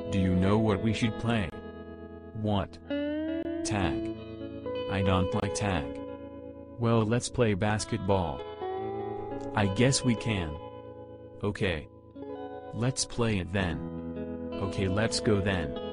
Do you know what we should play? What? Tag. I don't like tag. Well, let's play basketball. I guess we can. Okay. Let's play it then. Okay, let's go then.